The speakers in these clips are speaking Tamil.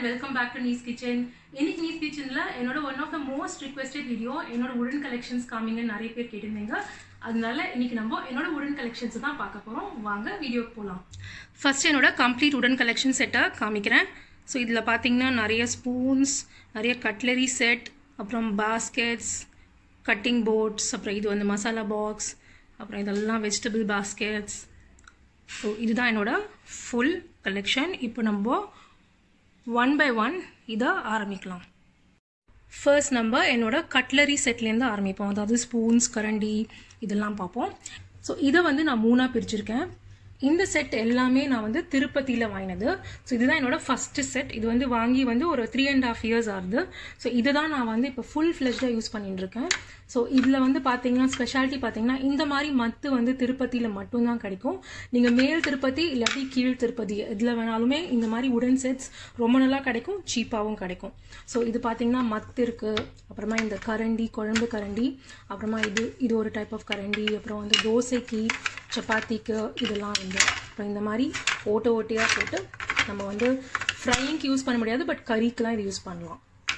and welcome back to Neeskitchen. இன்னைக்கு Neeskitchenல என்னோட one of the most requested video என்னோட wooden collections காமிங்க நிறைய பேர் கேட்டிருந்தீங்க. அதனால இன்னைக்கு நம்ம என்னோட wooden collections தான் பார்க்க போறோம். வாங்க வீடியோக்கு போலாம். ஃபர்ஸ்ட் என்னோட complete wooden collection செட்டை காமிக்கிறேன். ஸோ இதில் பார்த்தீங்கன்னா நிறைய ஸ்பூன்ஸ், நிறைய கட்லரி செட், அப்புறம் பாஸ்கெட்ஸ், கட்டிங் போர்ட்ஸ், அப்புறம் இது வந்து மசாலா பாக்ஸ், அப்புறம் இதெல்லாம் வெஜிடபிள் பாஸ்கெட்ஸ். ஸோ இதுதான் என்னோட ஃபுல் கலெக்ஷன். இப்போ நம்ம ஒன் பை ஒன் இதை ஆரம்பிக்கலாம். ஃபர்ஸ்ட் நம்ம என்னோட கட்லரி செட்லேருந்து ஆரம்பிப்போம். அதாவது ஸ்பூன்ஸ், கரண்டி இதெல்லாம் பார்ப்போம். ஸோ இதை வந்து நான் மூணாக பிரிச்சிருக்கேன். இந்த செட் எல்லாமே நான் வந்து திருப்பதியில் வாங்கினது. ஸோ இதுதான் என்னோட ஃபஸ்ட்டு செட். இது வந்து வாங்கி வந்து ஒரு 3.5 years ஆகுது. ஸோ இதுதான் நான் வந்து இப்போ ஃபுல் ஃப்ளெஷ்டாக யூஸ் பண்ணிட்டு இருக்கேன். ஸோ இதில் வந்து பார்த்தீங்கன்னா ஸ்பெஷாலிட்டி பார்த்தீங்கன்னா இந்த மாதிரி மத்து வந்து திருப்பதியில் மட்டும்தான் கிடைக்கும். நீங்கள் மேல் திருப்பதி இல்லாட்டி கீழ் திருப்பதி இதில் வேணாலுமே இந்த மாதிரி உடன் செட்ஸ் ரொம்ப நல்லா கிடைக்கும், சீப்பாகவும் கிடைக்கும். ஸோ இது பார்த்தீங்கன்னா மத்து இருக்குது, அப்புறமா இந்த கரண்டி, குழம்பு கரண்டி, அப்புறமா இது ஒரு டைப் ஆஃப் கரண்டி, அப்புறம் வந்து தோசைக்கு, சப்பாத்திக்கு இதெல்லாம் வந்து அப்புறம் இந்த மாதிரி ஓட்டையாக போட்டு நம்ம வந்து ஃப்ரைங்க்கு யூஸ் பண்ண முடியாது, பட் கறிக்கெலாம் இது யூஸ் பண்ணலாம்.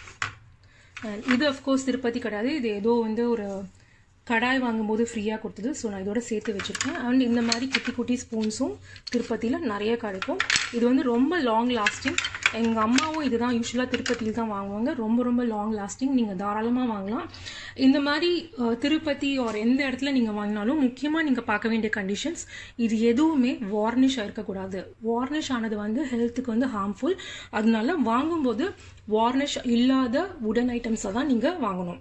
இது அஃப்கோர்ஸ் திருப்பதி கிடையாது, இது ஏதோ வந்து ஒரு கடாய் வாங்கும்போது ஃப்ரீயாக கொடுத்தது. ஸோ நான் இதோட சேர்த்து வச்சுருக்கேன். அண்ட் இந்த மாதிரி குட்டி குட்டி ஸ்பூன்ஸும் திருப்பதியில் நிறைய கிடைக்கும். இது வந்து ரொம்ப லாங் லாஸ்டிங். எங்கள் அம்மாவும் இதுதான் யூஸ்வலாக திருப்பதியில் தான் வாங்குவாங்க. ரொம்ப ரொம்ப லாங் லாஸ்டிங், நீங்கள் தாராளமாக வாங்கலாம். இந்த மாதிரி திருப்பதி ஒரு எந்த இடத்துல நீங்கள் வாங்கினாலும் முக்கியமாக நீங்கள் பார்க்க வேண்டிய கண்டிஷன்ஸ், இது எதுவுமே வார்னிஷ் இருக்கக்கூடாது. வார்னிஷ் ஆனது வந்து ஹெல்த்துக்கு வந்து ஹார்ம்ஃபுல். அதனால வாங்கும்போது வார்னிஷ் இல்லாத உடன் ஐட்டம்ஸை தான் நீங்கள் வாங்கணும்.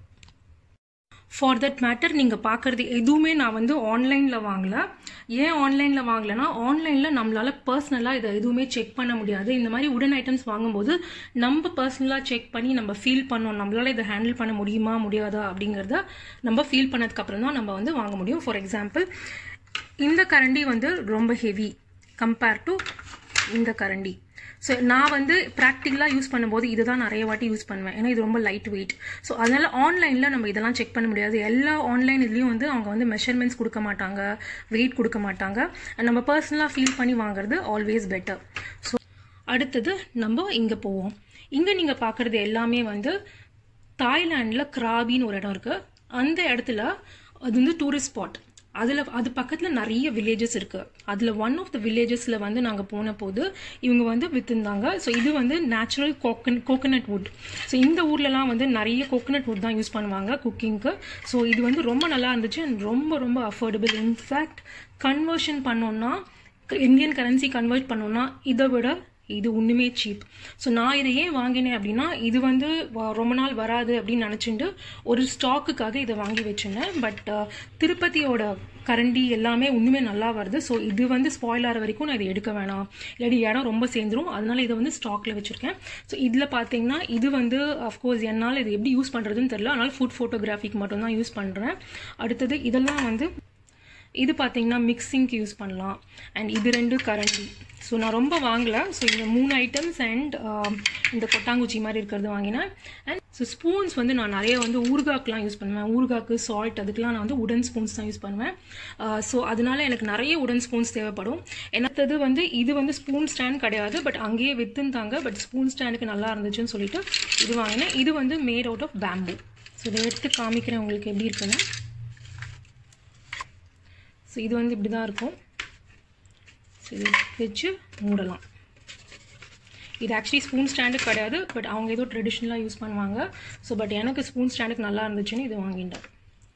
ஃபார் தட் மேட்டர் நீங்கள் பார்க்குறது எதுவுமே நான் வந்து ஆன்லைனில் வாங்கலை. ஏன் ஆன்லைனில் வாங்கலைன்னா, ஆன்லைனில் நம்மளால் பர்சனலாக இதை எதுவுமே செக் பண்ண முடியாது. இந்த மாதிரி உடன் ஐட்டம்ஸ் வாங்கும்போது நம்ம பர்சனலாக செக் பண்ணி நம்ம ஃபீல் பண்ணோம், நம்மளால் இதை ஹேண்டில் பண்ண முடியுமா முடியாதா அப்படிங்கிறத நம்ம ஃபீல் பண்ணதுக்கப்புறம் தான் நம்ம வந்து வாங்க முடியும். ஃபார் எக்ஸாம்பிள், இந்த கரண்டி வந்து ரொம்ப ஹெவி கம்பேர் டு இந்த கரண்டி. ஸோ நான் வந்து ப்ராக்டிக்கலாக யூஸ் பண்ணும்போது இதை தான் நிறைய வாட்டி யூஸ் பண்ணுவேன், ஏன்னா இது ரொம்ப லைட் வெயிட். ஸோ அதனால் ஆன்லைனில் நம்ம இதெல்லாம் செக் பண்ண முடியாது. எல்லா ஆன்லைன் இதுலேயும் வந்து அவங்க வந்து மெஷர்மெண்ட்ஸ் கொடுக்க மாட்டாங்க, வெயிட் கொடுக்க மாட்டாங்க. நம்ம பர்சனலாக ஃபீல் பண்ணி வாங்குறது ஆல்வேஸ் பெட்டர். ஸோ அடுத்தது நம்ம இங்கே போவோம். இங்கே நீங்கள் பார்க்குறது எல்லாமே வந்து தாய்லாண்டில் கிராபின்னு ஒரு இடம் இருக்குது. அந்த இடத்துல அது வந்து டூரிஸ்ட் ஸ்பாட். அது பக்கத்தில் நிறைய வில்லேஜஸ் இருக்குது. அதில் ஒன் ஆஃப் த வில்லேஜஸில் வந்து நாங்கள் போன போது இவங்க வந்து விற்றுந்தாங்க. ஸோ இது வந்து நேச்சுரல் கோகனட் வுட். ஸோ இந்த ஊர்லலாம் வந்து நிறைய கோகனட் வுட் தான் யூஸ் பண்ணுவாங்க குக்கிங்க்கு. ஸோ இது வந்து ரொம்ப நல்லா இருந்துச்சு அண்ட் ரொம்ப ரொம்ப அஃபோர்டபுள். இன்ஃபேக்ட் கன்வர்ஷன் பண்ணோன்னா, இந்தியன் கரன்சி கன்வெர்ட் பண்ணோன்னா இதை விட இது ஒன்றுமே சீப். ஸோ நான் இதை ஏன் வாங்கினேன் அப்படின்னா, இது வந்து ரொம்ப நாள் வராது அப்படின்னு நினச்சிட்டு ஒரு ஸ்டாக்குக்காக இதை வாங்கி வச்சுருந்தேன். பட் திருப்பதியோட கரண்டி எல்லாமே ஒன்றுமே நல்லா வருது. ஸோ இது வந்து ஸ்பாயில் ஆகிற வரைக்கும் நான் இதை எடுக்க வேணாம், இல்லாட்டி இடம் ரொம்ப சேர்ந்துடும். அதனால இதை வந்து ஸ்டாக்கில் வச்சுருக்கேன். ஸோ இதில் பார்த்தீங்கன்னா இது வந்து அஃப்கோர்ஸ் என்னால் இது எப்படி யூஸ் பண்ணுறதுன்னு தெரியல, அதனால் ஃபுட் ஃபோட்டோகிராஃபிக்கு மட்டும்தான் யூஸ் பண்ணுறேன். அடுத்தது இதெல்லாம் வந்து இது பார்த்தீங்கன்னா மிக்சிங்க்கு யூஸ் பண்ணலாம். அண்ட் இது 2 கரண்டி. ஸோ நான் ரொம்ப வாங்கலை. ஸோ இந்த 3 ஐட்டம்ஸ் அண்ட் இந்த கொட்டாங்குச்சி மாதிரி இருக்கிறது வாங்கினேன். அண்ட் ஸோ ஸ்பூன்ஸ் வந்து நான் நிறைய வந்து ஊறுகாக்கெலாம் யூஸ் பண்ணுவேன். ஊறுகாக்கு, சால்ட், அதுக்கெலாம் நான் வந்து உடன் ஸ்பூன்ஸ் தான் யூஸ் பண்ணுவேன். ஸோ அதனால எனக்கு நிறைய உடன் ஸ்பூன்ஸ் தேவைப்படும். என்னத்தது வந்து இது வந்து ஸ்பூன் ஸ்டாண்ட் கிடையாது, பட் அங்கேயே விற்றுந்தாங்க. பட் ஸ்பூன் ஸ்டாண்டுக்கு நல்லா இருந்துச்சுன்னு சொல்லிட்டு இது வாங்கினேன். இது வந்து made out of bamboo. So இதை எடுத்து காமிக்கிறேன் உங்களுக்கு எப்படி இருக்குன்னு. ஸோ இது வந்து இப்படி தான் இருக்கும். ஸோ இது வச்சு மூடலாம். இது ஆக்சுவலி ஸ்பூன் ஸ்டாண்டுக்கு கிடையாது, பட் அவங்க ஏதோ ட்ரெடிஷ்னலாக யூஸ் பண்ணுவாங்க. ஸோ பட் எனக்கு ஸ்பூன் ஸ்டாண்டுக்கு நல்லா இருந்துச்சுன்னு இது வாங்கிட்டேன்.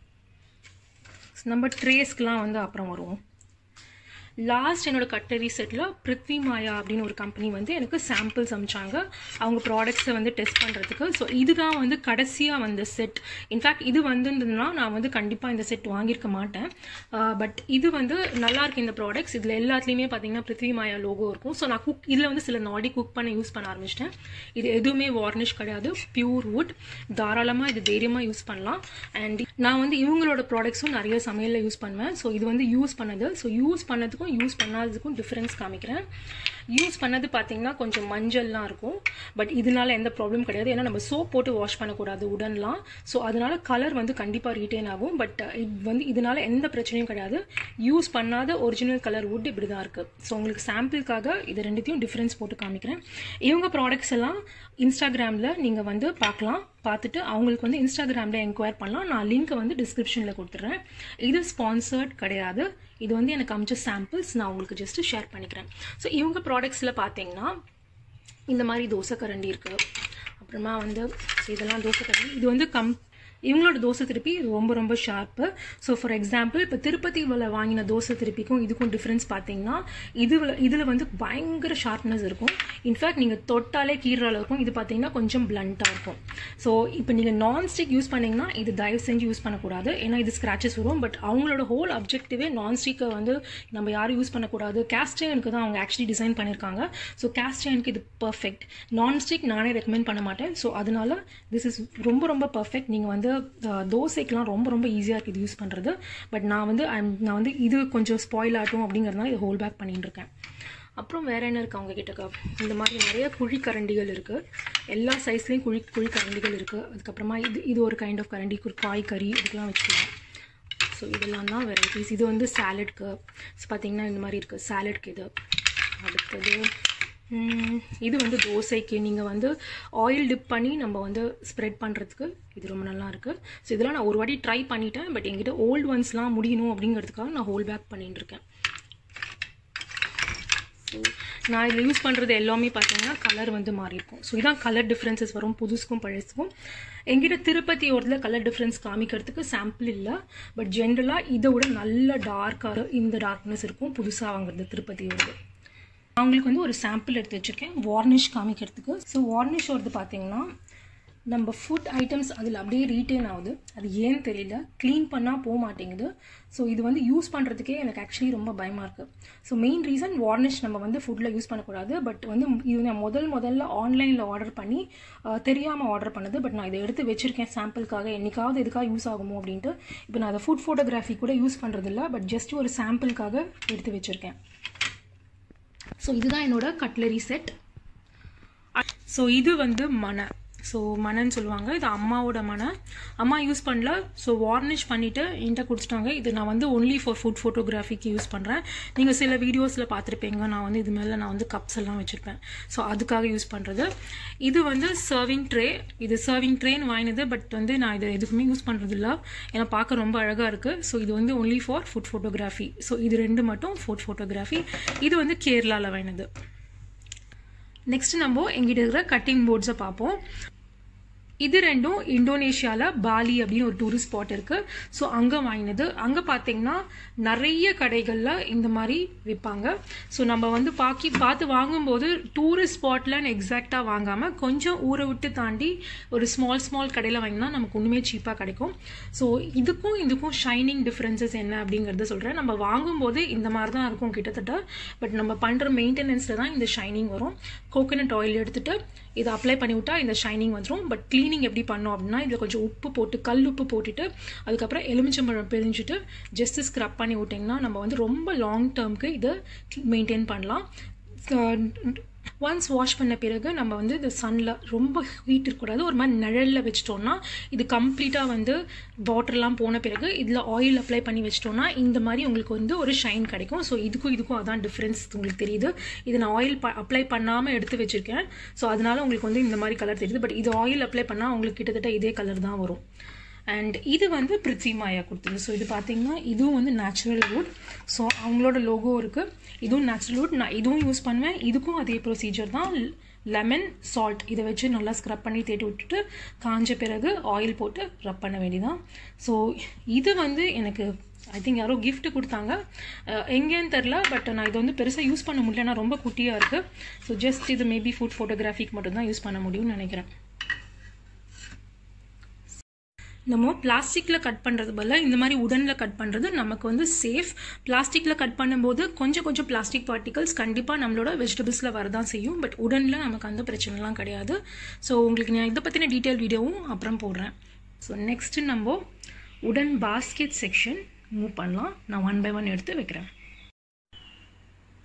நம்ம ட்ரேஸ்க்கெலாம் வந்து அப்புறம் வருவோம். லாஸ்ட் என்னோட கட்டரி செட்டில் பிருத்விமாயா அப்படின்னு ஒரு கம்பெனி வந்து எனக்கு சாம்பிள்ஸ் அனுப்பிச்சாங்க அவங்க ப்ராடக்ட்ஸை வந்து டெஸ்ட் பண்ணுறதுக்கு. ஸோ இதுதான் வந்து கடைசியாக வந்த செட். இன்ஃபேக்ட் இது வந்துருந்ததுன்னா நான் வந்து கண்டிப்பாக இந்த செட் வாங்கியிருக்க மாட்டேன். பட் இது வந்து நல்லாயிருக்கு இந்த ப்ராடக்ட்ஸ். இதில் எல்லாத்துலேயுமே பார்த்தீங்கன்னா பிருத்விமாயா லோகோ இருக்கும். ஸோ நான் இதில் வந்து சில நாடி குக் பண்ண யூஸ் பண்ண ஆரம்பிச்சிட்டேன். இது எதுவுமே வார்னிஷ் கிடையாது, பியூர் வுட். தாராளமாக இது தைரியமாக யூஸ் பண்ணலாம். அண்ட் நான் வந்து இவங்களோட ப்ராடக்ட்ஸும் நிறைய சமையலில் யூஸ் பண்ணுவேன். ஸோ இது வந்து யூஸ் பண்ணது. ஸோ யூஸ் பண்ணதுக்கும் பண்ணதுக்கும் யூஸ் பண்ணாததுக்கும் டிஃப்ரென்ஸ் காமிக்கிறேன். யூஸ் பண்ணது பார்த்தீங்கன்னா கொஞ்சம் மஞ்சள்லாம் இருக்கும், பட் இதனால எந்த ப்ராப்ளம் கிடையாது. ஏன்னா நம்ம சோப் போட்டு வாஷ் பண்ணக்கூடாது உடன்லாம். ஸோ அதனால கலர் வந்து கண்டிப்பாக ரீட்டைன் ஆகும். பட் இதனால எந்த பிரச்சனையும் கிடையாது. யூஸ் பண்ணாத ஒரிஜினல் கலர் வுட் இப்படி தான் இருக்குது. ஸோ உங்களுக்கு சாம்பிளுக்காக இது ரெண்டுத்தையும் டிஃப்ரென்ஸ் போட்டு காமிக்கிறேன். இவங்க ப்ராடக்ட்ஸ் எல்லாம் இன்ஸ்டாகிராமில் நீங்கள் வந்து பார்க்கலாம். பார்த்துட்டு அவங்களுக்கு வந்து இன்ஸ்டாகிராமில் என்கொயர் பண்ணலாம். நான் லிங்க் வந்து டிஸ்கிரிப்ஷனில் கொடுத்துட்றேன். இது ஸ்பான்சர்ட் கிடையாது. இது வந்து எனக்கு அமைச்ச சாம்பிள்ஸ் நான் உங்களுக்கு ஜஸ்ட் ஷேர் பண்ணிக்கிறேன். ஸோ இவங்க ப்ராடக்ட்ஸில் பார்த்தீங்கன்னா இந்த மாதிரி தோசை கரண்டி இருக்குது. அப்புறமா வந்து இதெல்லாம் தோசை கரண்டி. இது வந்து இவங்களோட தோசை திருப்பி ரொம்ப ரொம்ப ஷார்ப்பு. ஸோ ஃபார் எக்ஸாம்பிள் இப்போ திருப்பதியில் வாங்கின தோசை திருப்பிக்கும் இதுக்கும் டிஃப்ரென்ஸ் பார்த்தீங்கன்னா இதில் வந்து பயங்கர ஷார்ப்னஸ் இருக்கும். இன்ஃபேக்ட் நீங்கள் தொட்டாலே கீறால இருக்கும். இது பார்த்தீங்கன்னா கொஞ்சம் பிளண்ட்டாக இருக்கும். ஸோ இப்போ நீங்கள் நான்ஸ்டிக் யூஸ் பண்ணிங்கன்னா இது தயவு செஞ்சு யூஸ் பண்ணக்கூடாது. ஏன்னா இது ஸ்க்ராச்சஸ் வரும். பட் அவங்களோட ஹோல் அப்ஜெக்டிவே நான்ஸ்டிக்கை வந்து நம்ம யாரும் யூஸ் பண்ணக்கூடாது. கேஸ்ட் அயனுக்கு தான் அவங்க ஆக்சுவலி டிசைன் பண்ணியிருக்காங்க. ஸோ கேஸ்ட் அயனுக்கு இது பர்ஃபெக்ட். நான்ஸ்டிக் நானே ரெக்கமெண்ட் பண்ண மாட்டேன். ஸோ அதனால திஸ் இஸ் ரொம்ப ரொம்ப பர்ஃபெக்ட். நீங்கள் வந்து தோசைக்கெலாம் ரொம்ப ரொம்ப ஈஸியாக இருக்குது இது யூஸ் பண்ணுறது. பட் நான் வந்து இது கொஞ்சம் ஸ்பாயில் ஆகட்டும் அப்படிங்கிறதுனால இதை ஹோல் பேக் பண்ணிட்டு இருக்கேன். அப்புறம் வேறு என்ன இருக்குது அவங்க கிட்டக்க? இந்த மாதிரி நிறைய குழி கரண்டிகள் இருக்குது. எல்லா சைஸ்லேயும் குழி கரண்டிகள் இருக்குது. அதுக்கப்புறமா இது ஒரு கைண்ட் ஆஃப் கரண்டி, காய்கறி இதுக்கெலாம் வச்சுக்கலாம். ஸோ இதெல்லாம் தான் வெரைட்டிஸ். இது வந்து சாலட்க்கு பார்த்தீங்கன்னா இந்த மாதிரி இருக்குது. சாலட்க்கு இது. அடுத்தது இது வந்து தோசைக்கு நீங்கள் வந்து ஆயில் டிப் பண்ணி நம்ம வந்து ஸ்ப்ரெட் பண்ணுறதுக்கு இது ரொம்ப நல்லா இருக்குது. ஸோ இதெல்லாம் நான் ஒரு வாட்டி ட்ரை பண்ணிட்டேன். பட் என்கிட்ட ஓல்டு ஒன்ஸ்லாம் முடியணும் அப்படிங்கிறதுக்காக நான் ஹோல் பேக் பண்ணிட்டு இருக்கேன். ஸோ நான் இதில் யூஸ் பண்ணுறது எல்லாமே பார்த்தீங்கன்னா கலர் வந்து மாறி இருக்கும். ஸோ இதான் கலர் டிஃப்ரென்சஸ் வரும் புதுசுக்கும் பழசுக்கும். எங்கிட்ட திருப்பதியோடத்தில் கலர் டிஃப்ரென்ஸ் காமிக்கிறதுக்கு சாம்பிள் இல்லை. பட் ஜென்ரலாக இதை விட நல்ல டார்க்காக இந்த டார்க்னஸ் இருக்கும் புதுசாக வாங்குறது திருப்பதியோடது. அவங்களுக்கு வந்து ஒரு சாம்பிள் எடுத்து வச்சுருக்கேன் வார்னிஷ் காமிக்கிறதுக்கு. ஸோ வார்னிஷ் வருது பார்த்தீங்கன்னா நம்ம ஃபுட் ஐட்டம்ஸ் அதில் அப்படியே ரீட்டைன் ஆகுது. அது ஏன்னு தெரியல, க்ளீன் பண்ணால் போக மாட்டேங்குது. ஸோ இது வந்து யூஸ் பண்ணுறதுக்கே எனக்கு ஆக்சுவலி ரொம்ப பயமாக இருக்குது. ஸோ மெயின் ரீசன் வார்னிஷ் நம்ம வந்து ஃபுட்டில் யூஸ் பண்ணக்கூடாது. பட் வந்து இது நான் முதல்ல ஆன்லைனில் ஆர்டர் பண்ணி தெரியாமல் ஆர்டர் பண்ணது. பட் நான் இதை எடுத்து வச்சுருக்கேன் சாம்பிளுக்காக, என்னைக்காவது எதுக்காக யூஸ் ஆகுமோ அப்படின்ட்டு. இப்போ நான் அதை ஃபுட் ஃபோட்டோகிராஃபி கூட யூஸ் பண்ணுறதில்ல. பட் ஜஸ்ட் ஒரு சாம்பிளுக்காக எடுத்து வச்சுருக்கேன். ஸோ இதுதான் என்னோட கட்லரி செட். ஸோ இது வந்து மனை. ஸோ மனைன்னு சொல்லுவாங்க. இது அம்மாவோட மனை. அம்மா யூஸ் பண்ணல. ஸோ வார்னிஷ் பண்ணிவிட்டு என்கிட்ட கொடுத்துட்டாங்க. இது நான் வந்து ஒன்லி ஃபார் ஃபுட் ஃபோட்டோகிராஃபிக்கு யூஸ் பண்ணுறேன். நீங்கள் சில வீடியோஸில் பார்த்துருப்பீங்க. நான் வந்து இது மேலே நான் வந்து கப்ஸ் எல்லாம் வச்சுருப்பேன். ஸோ அதுக்காக யூஸ் பண்ணுறது. இது வந்து சர்விங் ட்ரே. இது சர்விங் ட்ரேன்னு வாங்கினது. பட் வந்து நான் இதை எதுக்குமே யூஸ் பண்ணுறதில்ல. ஏன்னா பார்க்க ரொம்ப அழகாக இருக்குது. ஸோ இது வந்து only for food photography. So இது ரெண்டு மட்டும் ஃபுட் ஃபோட்டோகிராஃபி. இது வந்து கேரளாவில் வாங்கினது. நெக்ஸ்ட் நம்ம எங்கிட்ட இருக்கிற கட்டிங் போர்ட்ஸை பார்ப்போம். இது ரெண்டும் இந்தோனேஷியாவில் பாலி அப்படின்னு ஒரு டூரிஸ்ட் ஸ்பாட் இருக்குது. ஸோ அங்கே வாங்கினது. அங்கே பார்த்தீங்கன்னா நிறைய கடைகளில் இந்த மாதிரி விற்பாங்க. ஸோ நம்ம வந்து பார்த்து வாங்கும்போது டூரிஸ்ட் ஸ்பாட்லன்னு எக்ஸாக்டாக வாங்காமல் கொஞ்சம் ஊரை விட்டு தாண்டி ஒரு ஸ்மால் கடையில் வாங்கினா நமக்கு ஒன்றுமே சீப்பாக கிடைக்கும். ஸோ இதுக்கும் ஷைனிங் டிஃப்ரென்சஸ் என்ன அப்படிங்கிறத சொல்கிறேன். நம்ம வாங்கும்போது இந்த மாதிரி தான் இருக்கும் கிட்டத்தட்ட. பட் நம்ம பண்ணுற மெயின்டெனன்ஸில் தான் இந்த ஷைனிங் வரும். கோகோனட் ஆயில் எடுத்துகிட்டு இதை அப்ளை பண்ணிவிட்டா இந்த ஷைனிங் வந்துடும். பட் க்ளீனிங் எப்படி பண்ணோம் அப்படின்னா இதில் கொஞ்சம் உப்பு போட்டு கல் உப்பு போட்டுட்டு அதுக்கப்புறம் எலுமிச்சம்பழம் பிரிஞ்சுட்டு ஜஸ்ட் ஸ்க்ரப் பண்ணி விட்டிங்கன்னா நம்ம வந்து ரொம்ப லாங் டேர்முக்கு இதை மெயின்டைன் பண்ணலாம். ஒன்ஸ் வாஷ் பண்ண பிறகு நம்ம வந்து இந்த சன்னில் ரொம்ப ஹீட் இருக்கக்கூடாது. ஒரு மாதிரி நிழலில் வச்சிட்டோம்னா இது கம்ப்ளீட்டாக வந்து வாட்டர்லாம் போன பிறகு இதில் ஆயில் அப்ளை பண்ணி வச்சிட்டோம்னா இந்த மாதிரி உங்களுக்கு வந்து ஒரு ஷைன் கிடைக்கும். ஸோ இதுக்கும் அதான் டிஃப்ரென்ஸ் உங்களுக்கு தெரியுது. இது நான் ஆயில் அப்ளை பண்ணாமல் எடுத்து வச்சுருக்கேன். ஸோ அதனால உங்களுக்கு வந்து இந்த மாதிரி கலர் தெரியுது. பட் இது ஆயில் அப்ளை பண்ணால் உங்களுக்கு கிட்டத்தட்ட இதே கலர் தான் வரும். அண்ட் இது வந்து பிரித்விமாயா கொடுத்தது. ஸோ இது பார்த்தீங்கன்னா இதுவும் வந்து நேச்சுரல் வுட். ஸோ அவங்களோட லோகோ இருக்குது. இதுவும் நேச்சுரல் வுட். நான் இதுவும் யூஸ் பண்ணுவேன். இதுக்கும் அதே ப்ரொசீஜர் தான். லெமன் சால்ட் இதை வச்சு நல்லா ஸ்க்ரப் பண்ணி தேட்டி விட்டுட்டு காஞ்ச பிறகு ஆயில் போட்டு ரப் பண்ண வேண்டியதான். ஸோ இது வந்து எனக்கு ஐ திங்க் யாரோ கிஃப்ட் கொடுத்தாங்க, எங்கேன்னு தெரில. பட் நான் இதை வந்து பெருசாக யூஸ் பண்ண முடியல. ஏன்னா ரொம்ப குட்டியாக இருக்குது. ஸோ ஜஸ்ட் இது மேபி ஃபுட் ஃபோட்டோகிராஃபிக்கு மட்டும்தான் யூஸ் பண்ண முடியும்னு நினைக்கிறேன். நம்ம பிளாஸ்டிக்கில் கட் பண்ணுறது பதில் இந்த மாதிரி உடனில் கட் பண்ணுறது நமக்கு வந்து சேஃப். பிளாஸ்டிக்கில் கட் பண்ணும்போது கொஞ்சம் பிளாஸ்டிக் பார்ட்டிகல்ஸ் கண்டிப்பாக நம்மளோட வெஜிடபிள்ஸில் வரதான் செய்யும். பட் உடனில் நமக்கு அந்த பிரச்சனைலாம் கிடையாது. ஸோ உங்களுக்கு நான் இதை பற்றின டீட்டெயில் வீடியோவும் அப்புறம் போடுறேன். ஸோ நெக்ஸ்ட்டு நம்ம உடன் பாஸ்கெட் செக்ஷன் மூவ் பண்ணலாம். நான் 1 by 1 எடுத்து வைக்கிறேன்.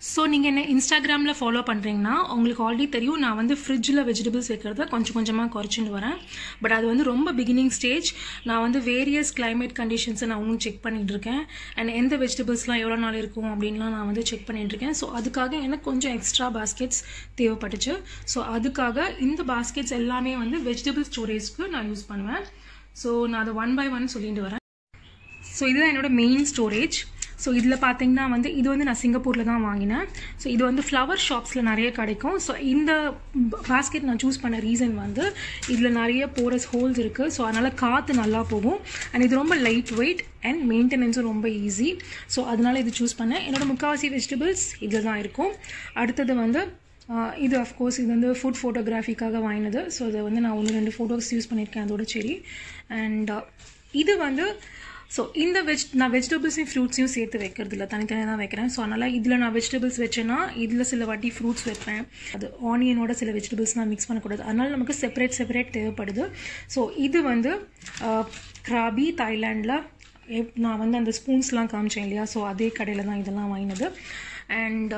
ஸோ நீங்கள் என்ன இன்ஸ்டாகிராமில் ஃபாலோ பண்ணுறீங்கன்னா உங்களுக்கு ஆல்ரெடி தெரியும் நான் வந்து ஃப்ரிட்ஜில் வெஜிடபிள்ஸ் வைக்கிறத கொஞ்சம் கொஞ்சமாக குறைச்சிட்டு வரேன். பட் அது வந்து ரொம்ப பிகினிங் ஸ்டேஜ். நான் வந்து வேரியஸ் கிளைமேட் கண்டிஷன்ஸை நான் இன்னும் செக் பண்ணிகிட்டு இருக்கேன். அண்ட் எந்த வெஜிடபிள்ஸ்லாம் எவ்வளோ நாள் இருக்கும் அப்படின்லாம் நான் வந்து செக் பண்ணிகிட்டு இருக்கேன். ஸோ அதுக்காக எனக்கு கொஞ்சம் எக்ஸ்ட்ரா பாஸ்கெட்ஸ் தேவைப்பட்டுச்சு. ஸோ அதுக்காக இந்த பாஸ்கெட்ஸ் எல்லாமே வந்து வெஜிடபிள் ஸ்டோரேஜ்க்கு நான் யூஸ் பண்ணுவேன். ஸோ நான் அதை 1 by 1 சொல்லிட்டு வரேன். ஸோ இதுதான் என்னோட மெயின் ஸ்டோரேஜ். ஸோ இதில் பார்த்தீங்கன்னா வந்து இது வந்து நான் சிங்கப்பூரில் தான் வாங்கினேன். ஸோ இது வந்து ஃப்ளவர் ஷாப்ஸில் நிறைய கிடைக்கும். ஸோ இந்த பாஸ்கெட் நான் சூஸ் பண்ண ரீசன் வந்து இதில் நிறைய போரஸ் ஹோல்ஸ் இருக்குது. ஸோ அதனால் காற்று நல்லா போகும். அண்ட் இது ரொம்ப லைட் வெயிட் அண்ட் மெயின்டெனன்ஸும் ரொம்ப ஈஸி. ஸோ அதனால் இது சூஸ் பண்ணேன். என்னோடய முக்கால்வாசி வெஜிடபிள்ஸ் இதில் தான் இருக்கும். அடுத்தது வந்து இது அஃப்கோர்ஸ் இது வந்து ஃபுட் ஃபோட்டோகிராஃபிக்காக வாங்கினது. ஸோ இதை வந்து நான் 1-2 ஃபோட்டோஸ் யூஸ் பண்ணியிருக்கேன் அதோட சரி. அண்ட் இது வந்து ஸோ இந்த நான் வெஜிடபிள்ஸையும் ஃப்ரூட்ஸையும் சேர்த்து வைக்கிறது இல்லை, தனித்தனியாக தான் வைக்கிறேன். ஸோ அதனால் இதில் நான் வெஜிடபிள்ஸ் வச்சேன்னா இதில் சில வாட்டி ஃப்ரூட்ஸ் வைப்பேன். அது ஆனியனோட சில வெஜிடபிள்ஸ் நான் மிக்ஸ் பண்ணக்கூடாது. அதனால் நமக்கு செப்பரேட் தேவைப்படுது. ஸோ இது வந்து கிராபி தாய்லாண்டில் நான் வந்து அந்த ஸ்பூன்ஸ்லாம் காமிச்சேன் இல்லையா, ஸோ அதே கடையில் தான் இதெல்லாம் வாங்கினது. அண்ட்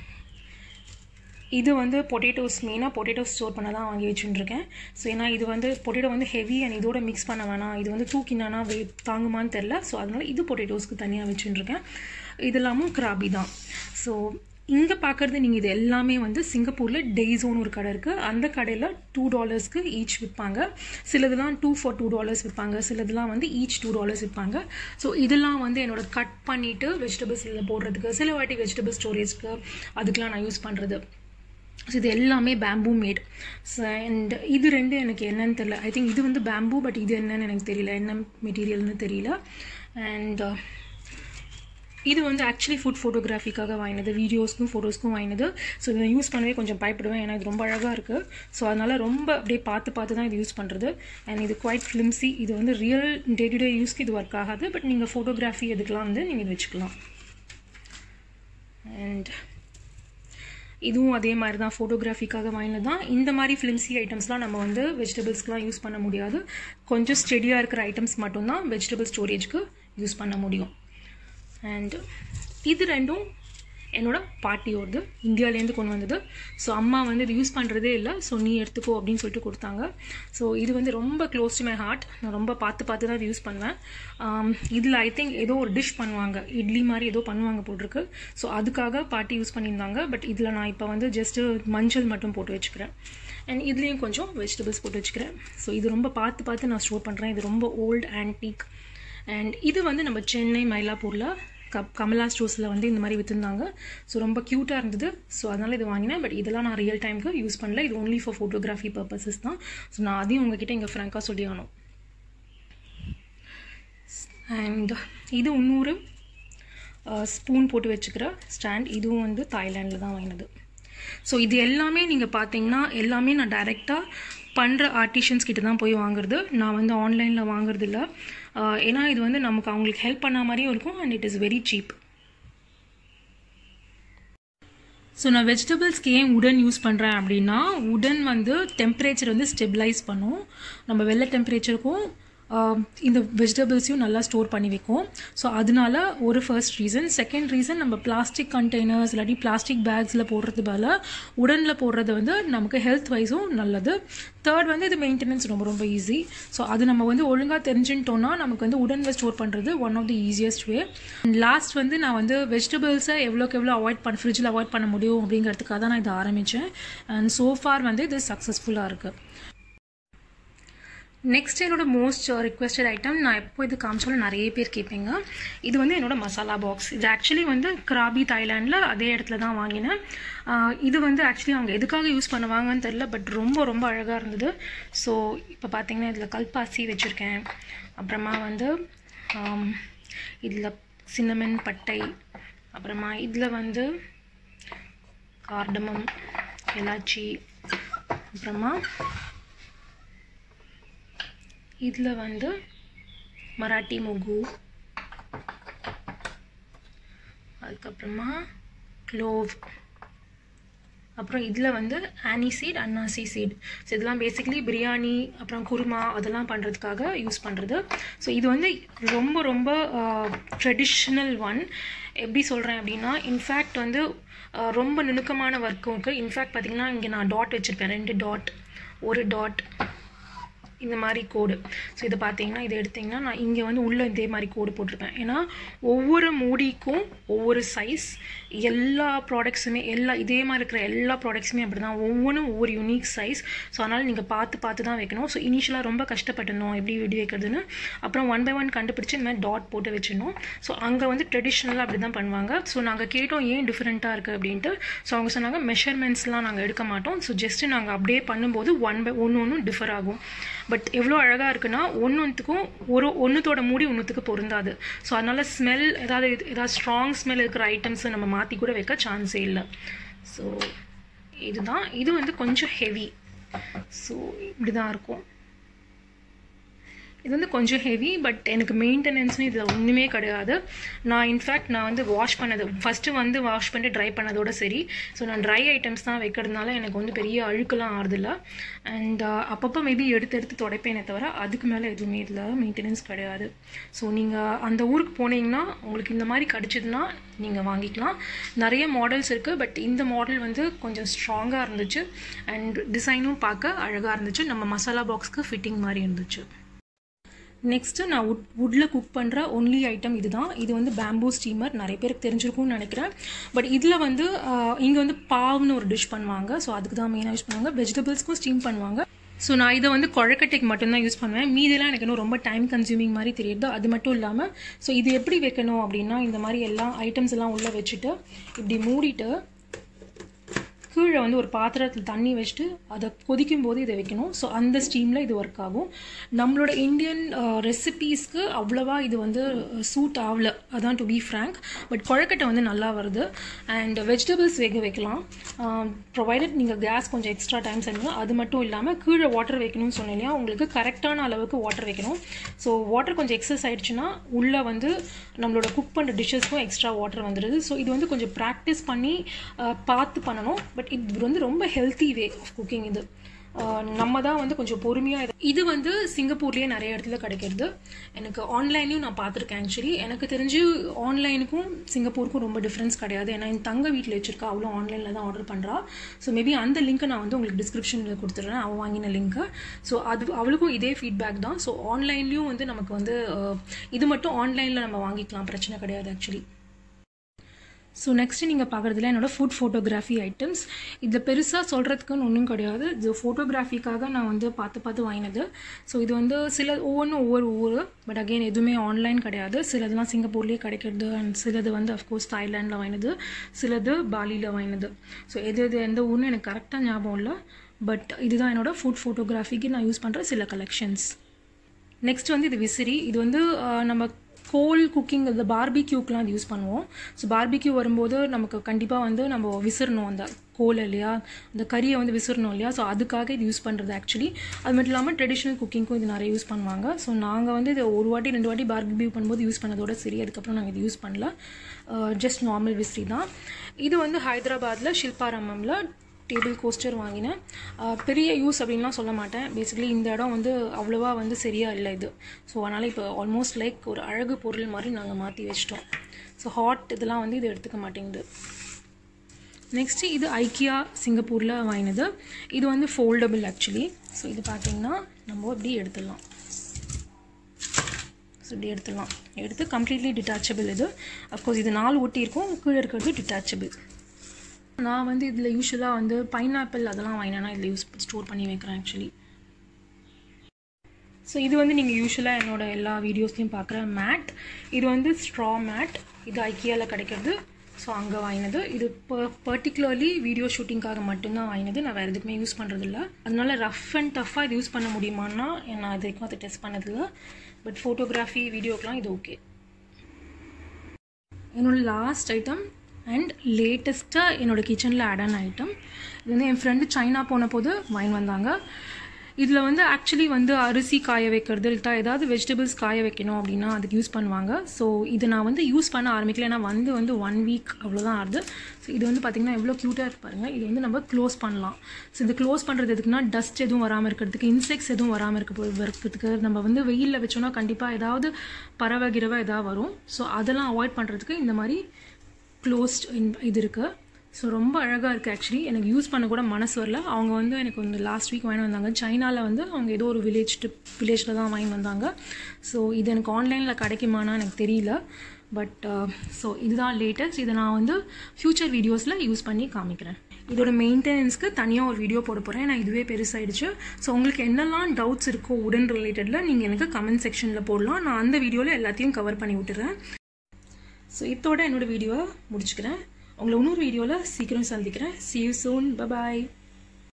இது வந்து பொட்டேட்டோஸ், மெயினாக பொட்டேட்டோஸ் ஸ்டோர் பண்ண தான் வாங்கி வச்சுட்டுருக்கேன். ஸோ ஏன்னா இது வந்து பொட்டேட்டோ வந்து ஹெவி அண்ட் இதோட மிக்ஸ் பண்ண வேணாம், இது வந்து தூக்கினானா தாங்குமான்னு தெரில. ஸோ அதனால் இது பொட்டேட்டோஸ்க்கு தனியாக வச்சுட்டுருக்கேன். இதெல்லாமும் கிராபி தான். ஸோ இங்கே பார்க்குறது நீங்கள் இது எல்லாமே வந்து சிங்கப்பூரில் டெய்ஸோன்னு ஒரு கடை இருக்குது. அந்த கடையில் $2 ஈச் விற்பாங்க. சிலதுலாம் 2 for $2 விற்பாங்க. சிலதுலாம் வந்து ஈச் $2 விற்பாங்க. ஸோ இதெல்லாம் வந்து என்னோட கட் பண்ணிவிட்டு வெஜிடபிள்ஸ் இதில் போடுறதுக்கு, சில வாட்டி வெஜிடபிள் ஸ்டோரேஜ்க்கு அதுக்கெலாம் நான் யூஸ் பண்ணுறது. ஸோ இது எல்லாமே பேம்பூ மேட். அண்ட் இது ரெண்டு எனக்கு என்னன்னு தெரியல. ஐ திங்க் இது வந்து பேம்பூ, பட் இது என்னன்னு எனக்கு தெரியல, என்ன மெட்டீரியல்னு தெரியல. அண்ட் இது வந்து ஆக்சுவலி ஃபுட் ஃபோட்டோகிராஃபிக்காக வாங்கினது, வீடியோஸ்க்கும் ஃபோட்டோஸ்க்கும் வாங்கினது. ஸோ இதை யூஸ் பண்ணவே கொஞ்சம் பயப்படுவேன், ஏன்னா இது ரொம்ப அழகாக இருக்குது. ஸோ அதனால் ரொம்ப அப்படியே பார்த்து தான் இது யூஸ் பண்ணுறது. அண்ட் இது குவைட் ஃபிலிம்ஸி. இது வந்து ரியல் டே டு டே யூஸ்க்கு இது ஒர்க் ஆகாது, பட் நீங்கள் ஃபோட்டோகிராஃபி எதுக்கெலாம் வந்து நீங்கள் இது வச்சுக்கலாம். அண்ட் இதுவும் அதே மாதிரி தான், ஃபோட்டோகிராஃபிக்காக வாங்கினது தான். இந்த மாதிரி ஃபிலிம்ஸி ஐட்டம்ஸ்லாம் நம்ம வந்து வெஜிடபிள்ஸ்க்குலாம் யூஸ் பண்ண முடியாது. கொஞ்சம் ஸ்டெடியாக இருக்கிற ஐட்டம்ஸ் மட்டும்தான் வெஜிடபிள் ஸ்டோரேஜ்க்கு யூஸ் பண்ண முடியும். அண்ட் இது ரெண்டும் என்னோட பாட்டியோடது, இந்தியாவிலேருந்து கொண்டு வந்தது. ஸோ அம்மா வந்து இது யூஸ் பண்ணுறதே இல்லை, ஸோ நீ எடுத்துக்கோ அப்படின்னு சொல்லிட்டு கொடுத்தாங்க. ஸோ இது வந்து ரொம்ப க்ளோஸ் டு மை ஹார்ட். நான் ரொம்ப பார்த்து தான் இது யூஸ் பண்ணுவேன். இதில் ஐ திங்க் ஏதோ ஒரு டிஷ் பண்ணுவாங்க, இட்லி மாதிரி ஏதோ பண்ணுவாங்க போட்டிருக்கு. ஸோ அதுக்காக பாட்டி யூஸ் பண்ணியிருந்தாங்க. பட் இதில் நான் இப்போ வந்து ஜஸ்ட்டு மஞ்சள் மட்டும் போட்டு வச்சுக்கிறேன். அண்ட் இதுலேயும் கொஞ்சம் வெஜிடபிள்ஸ் போட்டு வச்சுக்கிறேன். ஸோ இது ரொம்ப பார்த்து நான் ஸ்டோர் பண்ணுறேன். இது ரொம்ப ஓல்டு ஆன்டிக். அண்ட் இது வந்து நம்ம சென்னை மயிலாப்பூரில் கமலா ஸ்டோர்ஸில் வந்து இந்த மாதிரி விற்றுருந்தாங்க. ஸோ ரொம்ப க்யூட்டாக இருந்தது. ஸோ அதனால் இது வாங்கினேன். பட் இதெல்லாம் நான் ரியல் டைமுக்கு யூஸ் பண்ணல. இது ஒன்லி ஃபார் ஃபோட்டோகிராஃபி பர்பஸஸ் தான். ஸோ நான் அதையும் உங்ககிட்ட இங்கே ஃப்ராங்காக சொல்லி ஆகணும். அண்ட் இது 300 ஸ்பூன் போட்டு வச்சுக்கிற ஸ்டாண்ட். இதுவும் வந்து தாய்லாண்டில் தான் வாங்கினது. ஸோ இது எல்லாமே நீங்கள் பார்த்தீங்கன்னா எல்லாமே நான் டைரெக்டாக பண்ணுற ஆர்டிஷியன்ஸ் கிட்ட தான் போய் வாங்குறது. நான் வந்து ஆன்லைனில் வாங்குறது இல்லை. ஏன்னா இது வந்து நமக்கு அவங்களுக்கு ஹெல்ப் பண்ண மாதிரியும் இருக்கும். And it is very cheap. So நான் வெஜிடபிள்ஸ்க்கு ஏன் உடன் யூஸ் பண்ணுறேன் அப்படின்னா, உடன் வந்து டெம்பரேச்சர் வந்து ஸ்டெபிளைஸ் பண்ணும். நம்ம வெள்ளை டெம்பரேச்சருக்கும் இந்த வெஜிடபிள்ஸையும் நல்லா ஸ்டோர் பண்ணி வைக்கும். ஸோ அதனால ஒரு ஃபர்ஸ்ட் ரீசன். செகண்ட் ரீசன், நம்ம பிளாஸ்டிக் கண்டெய்னர்ஸ் இல்லாட்டி பிளாஸ்டிக் பேக்ஸில் போடுறது பதில் உடனில் போடுறது வந்து நமக்கு ஹெல்த் வைஸும் நல்லது. தேர்ட் வந்து இது மெயின்டெனன்ஸ் ரொம்ப ஈஸி. ஸோ அது நம்ம வந்து ஒழுங்காக தெரிஞ்சுட்டோன்னா நமக்கு வந்து உடனில் ஸ்டோர் பண்ணுறது one of the easiest way. Last வந்து நான் வந்து வெஜிடபிள்ஸை எவ்வளோக்கு எவ்வளோ ஃப்ரிட்ஜில் அவாய்ட் பண்ண முடியும் அப்படிங்கிறதுக்காக தான் நான் இதை ஆரம்பித்தேன். அண்ட் சோஃபார் வந்து இது சக்ஸஸ்ஃபுல்லாக இருக்குது. நெக்ஸ்ட் என்னோட மோஸ்ட் ரிக்வெஸ்டட் ஐட்டம், நான் எப்போ இது காமிச்சாலும் நிறைய பேர் கேட்பீங்க. இது வந்து என்னோட மசாலா பாக்ஸ். இது ஆக்சுவலி வந்து கிராபி தாய்லாண்டில் அதே இடத்துல தான் வாங்கினேன். இது வந்து ஆக்சுவலி அவங்க எதுக்காக யூஸ் பண்ணுவாங்கன்னு தெரில, பட் ரொம்ப அழகாக இருந்தது. ஸோ இப்போ பார்த்தீங்கன்னா இதில் கல்பாசி வச்சுருக்கேன். அப்புறமா வந்து இதில் சின்னமன் பட்டை, அப்புறமா இதில் வந்து கார்டமம், எலாச்சி, அப்புறமா இதில் வந்து மராட்டி மொகு, அதுக்கப்புறமா க்ளோவ், அப்புறம் இதில் வந்து ஆனி சீட், அன்னாசி சீட். ஸோ இதெல்லாம் பேசிக்கலி பிரியாணி அப்புறம் குருமா அதெல்லாம் பண்ணுறதுக்காக யூஸ் பண்ணுறது. ஸோ இது வந்து ரொம்ப ட்ரெடிஷ்னல் ஒன். எப்படி சொல்கிறேன் அப்படின்னா, இன்ஃபேக்ட் வந்து ரொம்ப நுணுக்கமான ஒர்க்கும் இருக்குது. இன்ஃபேக்ட் பார்த்திங்கன்னா இங்கே நான் டாட் வச்சுருப்பேன், 2 டாட், 1 டாட், இந்த மாதிரி கோடு. ஸோ இதை பார்த்தீங்கன்னா இதை எடுத்திங்கன்னா நான் இங்கே வந்து உள்ளே இதே மாதிரி கோடு போட்டிருப்பேன். ஏன்னா ஒவ்வொரு மூடிக்கும் ஒவ்வொரு சைஸ், எல்லா ப்ராடக்ட்ஸுமே இதே மாதிரி இருக்கிற எல்லா ப்ராடக்ட்ஸுமே அப்படி தான், ஒவ்வொன்றும் ஒவ்வொரு யூனிக் சைஸ். ஸோ அதனால் நீங்கள் பார்த்து தான் வைக்கணும். ஸோ இனிஷியலாக ரொம்ப கஷ்டப்பட்டணும் எப்படி வெடி வைக்கிறதுன்னு. அப்புறம் 1 by 1 கண்டுபிடிச்சி இந்த மாதிரி டாட் போட்டு வச்சிடணும். ஸோ அங்கே வந்து ட்ரெடிஷ்னலாக அப்படி தான் பண்ணுவாங்க. ஸோ நாங்கள் கேட்டோம் ஏன் டிஃப்ரெண்ட்டாக இருக்குது அப்படின்ட்டு. ஸோ அவங்க சொன்னாங்க மெஷர்மெண்ட்ஸ்லாம் நாங்கள் எடுக்க மாட்டோம். ஸோ ஜஸ்ட்டு நாங்கள் அப்படியே பண்ணும்போது 1 by 1 டிஃபர் ஆகும். பட் எவ்வளோ அழகாக இருக்குன்னா ஒன்றுத்துக்கும் ஒன்றுத்தோட மூடி ஒன்றுத்துக்கு பொருந்தாது. ஸோ அதனால் ஸ்மெல் ஏதாவது ஸ்ட்ராங் ஸ்மெல் இருக்கிற ஐட்டம்ஸை நம்ம மாற்றி கூட வைக்க சான்ஸே இல்லை. ஸோ இது வந்து கொஞ்சம் ஹெவி. ஸோ இப்படி தான் இருக்கும். இது வந்து கொஞ்சம் ஹெவி, பட் எனக்கு மெயின்டெனன்ஸ்னு இதில் ஒன்றுமே கிடையாது. நான் வந்து வாஷ் பண்ணது ஃபஸ்ட்டு வந்து வாஷ் பண்ணி ட்ரை பண்ணதோட சரி. ஸோ நான் ட்ரை ஐட்டம்ஸ் தான் வைக்கிறதுனால எனக்கு வந்து பெரிய அழுக்கெல்லாம் ஆறுதில்ல. அண்ட் அப்பப்போ மேபி எடுத்து துடைப்பேனே தவிர அதுக்கு மேலே எதுவுமே இதில் மெயின்டெனன்ஸ் கிடையாது. ஸோ நீங்கள் அந்த ஊருக்கு போனீங்கன்னா உங்களுக்கு இந்த மாதிரி கிடச்சிதுன்னா நீங்கள் வாங்கிக்கலாம். நிறைய மாடல்ஸ் இருக்குது, பட் இந்த மாடல் வந்து கொஞ்சம் ஸ்ட்ராங்காக இருந்துச்சு. அண்ட் டிசைனும் பார்க்க அழகாக இருந்துச்சு. நம்ம மசாலா பாக்ஸ்க்கு ஃபிட்டிங் மாதிரி இருந்துச்சு. நெக்ஸ்ட்டு நான் வுட்டில் குக் பண்ணுற ஒன்லி ஐட்டம் இதுதான். இது வந்து பேம்பூ ஸ்டீமர். நிறைய பேருக்கு தெரிஞ்சிருக்கும்னு நினைக்கிறேன். பட் இதில் வந்து இங்கே வந்து பாவ்னு ஒரு டிஷ் பண்ணுவாங்க. ஸோ அதுக்கு தான் மெயினாக யூஸ் பண்ணுவாங்க. வெஜிடபிள்ஸ்க்கும் ஸ்டீம் பண்ணுவாங்க. ஸோ நான் இதை வந்து குழக்கட்டைக்கு மட்டும்தான் யூஸ் பண்ணுவேன். மீதெல்லாம் எனக்கு இன்னும் ரொம்ப டைம் கன்சியூமிங் மாதிரி தெரியுது. அது மட்டும் இல்லாமல் ஸோ இது எப்படி வைக்கணும் அப்படின்னா, இந்த மாதிரி எல்லா ஐட்டம்ஸ் எல்லாம் உள்ளே வச்சுட்டு இப்படி மூடிட்டு கீழே வந்து ஒரு பாத்திரத்தில் தண்ணி வச்சுட்டு அதை கொதிக்கும் போது இதை வைக்கணும். ஸோ அந்த ஸ்டீமில் இது ஒர்க் ஆகும். நம்மளோட இந்தியன் ரெசிபீஸ்க்கு அவ்வளோவா இது வந்து சூட் ஆகலை, அதான் டு பி ஃப்ரேங்க். பட் குழக்கட்டை வந்து நல்லா வருது. அண்ட் வெஜிடபிள்ஸ் வேக வைக்கலாம், ப்ரொவைடட் நீங்கள் கேஸ் கொஞ்சம் எக்ஸ்ட்ரா டைம் செய்யணும். அது மட்டும் இல்லாமல் கீழே வாட்டர் வைக்கணும்னு சொன்னேன் இல்லையா, உங்களுக்கு கரெக்டான அளவுக்கு வாட்டர் வைக்கணும். ஸோ வாட்டர் கொஞ்சம் எக்ஸஸ் ஆகிடுச்சுன்னா உள்ளே வந்து நம்மளோட குக் பண்ணுற டிஷ்ஷஸ்க்கும் எக்ஸ்ட்ரா வாட்டர் வந்துடுது. ஸோ இது வந்து கொஞ்சம் ப்ராக்டிஸ் பண்ணி பார்த்து பண்ணணும். பட் இது வந்து ரொம்ப ஹெல்த்தி வே ஆஃப் குக்கிங். இது நம்ம தான் வந்து கொஞ்சம் பொறுமையாக இது வந்து சிங்கப்பூர்லேயே நிறைய இடத்துல கிடைக்கிறது. எனக்கு ஆன்லைன்லையும் நான் பார்த்துருக்கேன். ஆக்சுவலி எனக்கு தெரிஞ்சு ஆன்லைனுக்கும் சிங்கப்பூருக்கும் ரொம்ப டிஃப்ரென்ஸ் கிடையாது. ஏன்னா என் தங்க வீட்டில் வச்சுருக்கா, அவ்வளோ ஆன்லைனில் தான் ஆர்டர் பண்ணுறா. ஸோ மேபி அந்த லிங்க்கை நான் வந்து உங்களுக்கு டிஸ்கிரிப்ஷனில் கொடுத்துட்றேன், அவள் வாங்கின லிங்க்கை. ஸோ அவளுக்கும் இதே ஃபீட்பேக் தான். ஸோ ஆன்லைன்லேயும் வந்து நமக்கு வந்து இது மட்டும் ஆன்லைனில் நம்ம வாங்கிக்கலாம், பிரச்சனை கிடையாது ஆக்சுவலி. ஸோ நெக்ஸ்ட்டு நீங்கள் பார்க்குறதுல என்னோடய ஃபுட் ஃபோட்டோகிராஃபி ஐட்டம்ஸ். இதில் பெருசாக சொல்கிறதுக்குன்னு ஒன்றும் கிடையாது. இது ஃபோட்டோகிராஃபிக்காக நான் வந்து பார்த்து வாங்கினது. ஸோ இது வந்து ஒவ்வொரு ஊர், பட் அகெயின் எதுவுமே ஆன்லைன் கிடையாது. சிலதுலாம் சிங்கப்பூர்லேயே கிடைக்கிறது. அண்ட் சிலது வந்து அஃப்கோர்ஸ் தாய்லாண்டில் வாங்கினது, சிலது பாலியில் வாங்கினது. ஸோ எந்த ஊர்னு எனக்கு கரெக்டாக ஞாபகம் இல்லை. பட் இதுதான் என்னோடய ஃபுட் ஃபோட்டோகிராஃபிக்கு நான் யூஸ் பண்ணுற சில கலெக்ஷன்ஸ். நெக்ஸ்ட் வந்து இது விசிறி. இது வந்து நம்ம கோல் குக்கிங், இந்த பார்பிக்யூக்கெலாம் அது யூஸ் பண்ணுவோம். ஸோ பார்பிக்யூ வரும்போது நமக்கு கண்டிப்பாக வந்து நம்ம விசிறணும் அந்த கோல் இல்லையா, அந்த கறியை வந்து விசிறணும் இல்லையா. ஸோ அதுக்காக இது யூஸ் பண்ணுறது ஆக்சுவலி. அது மட்டும் இல்லாமல் ட்ரெடிஷ்னல் குக்கிங்க்கும் இது நிறைய யூஸ் பண்ணுவாங்க. ஸோ நாங்கள் வந்து இது 1 வாட்டி 2 வாட்டி பார்பிக்யூ பண்ணும்போது யூஸ் பண்ணதோட சரி, அதுக்கப்புறம் நாங்கள் இது யூஸ் பண்ணல. ஜஸ்ட் நார்மல் விசிறி தான். இது வந்து ஹைதராபாத்தில் ஷில்பாராமமில் டேபிள் கோஸ்டர் வாங்கினேன். பெரிய யூஸ் அப்படின்லாம் சொல்ல மாட்டேன். பேசிக்கலி இந்த இடம் வந்து அவ்வளோவா வந்து சரியாக இல்லை இது. ஸோ அதனால் இப்போ ஆல்மோஸ்ட் லைக் ஒரு அழகு பொருள் மாதிரி நாங்கள் மாற்றி வச்சிட்டோம். ஸோ ஹாட் இதெல்லாம் வந்து இது எடுத்துக்க மாட்டேங்குது. நெக்ஸ்ட்டு இது ஐக்கியா சிங்கப்பூரில் வாங்கினது. இது வந்து ஃபோல்டபுள் ஆக்சுவலி. ஸோ இது பார்த்திங்கன்னா நம்ம இப்படி எடுத்துடலாம். ஸோ இப்படி எடுத்து கம்ப்ளீட்லி டிட்டாச்சபிள். இது அஃப்கோர்ஸ் இது 4 ஒட்டி இருக்கும், கீழே இருக்கிறது டிட்டாச்சபிள். நான் வந்து இதில் யூஸ்வலாக வந்து பைனாப்பிள் அதெல்லாம் வாங்கினேன்னா இதில் ஸ்டோர் பண்ணி வைக்கிறேன் ஆக்சுவலி. ஸோ இது வந்து நீங்கள் யூஸ்வலாக என்னோடய எல்லா வீடியோஸ்லையும் பார்க்குற மேட். இது வந்து ஸ்ட்ரா மேட். இது ஐக்கியாவில் கிடைக்கிறது. ஸோ அங்கே வாங்கினது. இது பர்டிகுலர்லி வீடியோ ஷூட்டிங்காக மட்டும்தான் வாங்கினது. நான் வேறு எதுக்குமே யூஸ் பண்ணுறதில்ல. அதனால ரஃப் அண்ட் டஃப்பாக இது யூஸ் பண்ண முடியுமான்னா நான் இது வரைக்கும் அதை டெஸ்ட் பண்ணதில்லை. பட் ஃபோட்டோகிராஃபி வீடியோக்கெலாம் இது ஓகே. என்னோடய லாஸ்ட் ஐட்டம் அண்ட் லேட்டஸ்ட்டாக என்னோடய கிச்சனில் ஆட் ஆன ஐட்டம். இது வந்து என் ஃப்ரெண்டு சைனா போன போது வாங்கி வந்தாங்க. இதில் வந்து ஆக்சுவலி வந்து அரிசி காய வைக்கிறது, இல்லை ஏதாவது வெஜிடபிள்ஸ் காய வைக்கணும் அப்படின்னா அதுக்கு யூஸ் பண்ணுவாங்க. ஸோ இதை நான் வந்து யூஸ் பண்ண ஆரம்பிக்கல. ஏன்னா வந்து 1 வீக் அவ்வளோதான் ஆகுது. ஸோ இது வந்து பார்த்திங்கன்னா எவ்வளோ க்யூட்டாக இருப்பாருங்க. இது வந்து நம்ம க்ளோஸ் பண்ணலாம். ஸோ இது க்ளோஸ் பண்ணுறது எதுக்குன்னா டஸ்ட் எதுவும் வராமல் இருக்கிறதுக்கு, இன்செக்ட்ஸ் எதுவும் வராமல் இருக்கிறதுக்கு. நம்ம வந்து வெயிலில் வச்சோன்னா கண்டிப்பாக ஏதாவது பறவை ஏதாவது வரும். ஸோ அதெல்லாம் அவாய்ட் பண்ணுறதுக்கு இந்த மாதிரி க்ளோஸ்ட் இது இருக்குது. ஸோ ரொம்ப அழகாக இருக்குது. ஆக்சுவலி எனக்கு யூஸ் பண்ண கூட மனசு வரல. அவங்க வந்து எனக்கு வந்து லாஸ்ட் வீக் வாங்கி வந்தாங்க. சைனாவில் வந்து அவங்க ஏதோ ஒரு வில்லேஜில் தான் வாங்கி வந்தாங்க. ஸோ இது எனக்கு ஆன்லைனில் கிடைக்குமானா எனக்கு தெரியல. பட் ஸோ இதுதான் லேட்டஸ்ட். இதை நான் வந்து ஃப்யூச்சர் வீடியோஸில் யூஸ் பண்ணி காமிக்கிறேன். இதோட மெயின்டெனன்ஸ்க்கு தனியாக ஒரு வீடியோ போட போகிறேன். நான் இதுவே பெருசாகிடுச்சு. ஸோ உங்களுக்கு என்னெல்லாம் டவுட்ஸ் இருக்கோ உடன் ரிலேட்டடில் நீங்கள் எனக்கு கமெண்ட் செக்ஷனில் போடலாம். நான் அந்த வீடியோவில் எல்லாத்தையும் கவர் பண்ணி விட்டுறேன். ஸோ இதோட என்னோடய வீடியோவை முடிச்சுக்கிறேன். உங்களை இன்னொரு வீடியோவில் சீக்கிரம் சந்திக்கிறேன். See you soon. Bye bye.